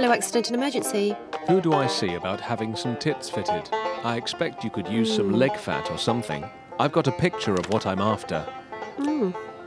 Hello, accident and emergency. Who do I see about having some tits fitted? I expect you could use some leg fat or something. I've got a picture of what I'm after.